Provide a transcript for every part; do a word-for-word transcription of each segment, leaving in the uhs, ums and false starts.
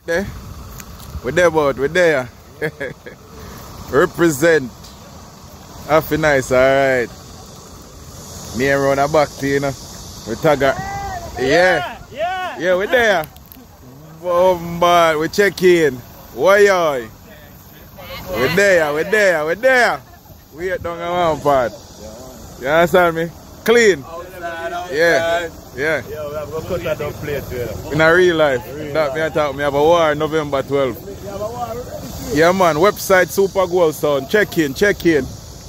there. We're there, but we're there. Represent. Happy nice, alright. Me and run a back to you know. We tag her. Yeah. Yeah. Yeah, we're there. Boom, man. We check in. Why, yoy? We're there, we're there, we're there. We are down on one part. You understand me? Clean. Outside, outside. Yeah. Yeah. Yeah, we have to cut that down plate here. In a real life. That me I talk, me have a war November twelfth. Yeah man, website Super Gold Sound. Check in, check in.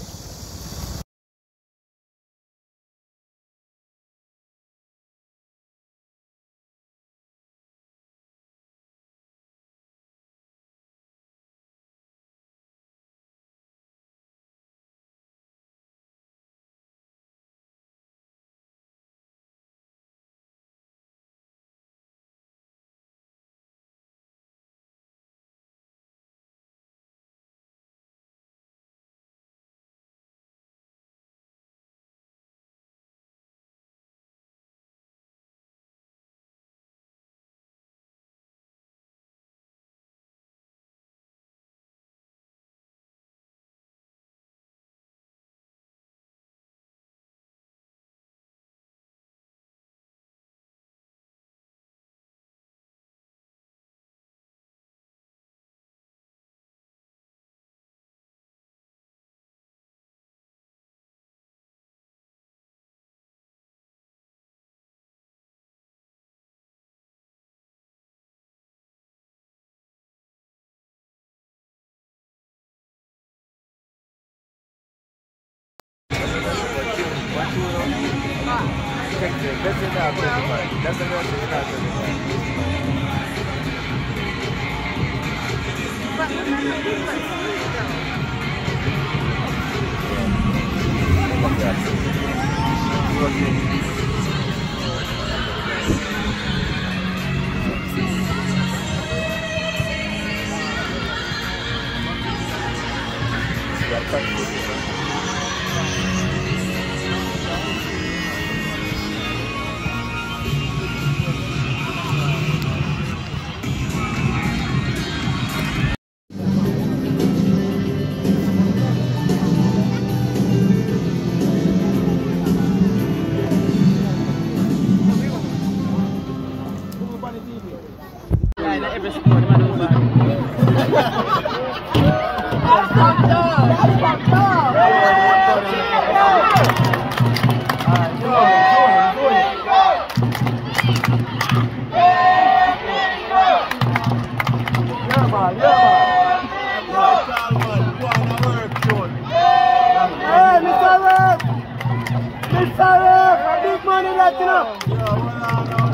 That's the Mister Ref, big money that you know.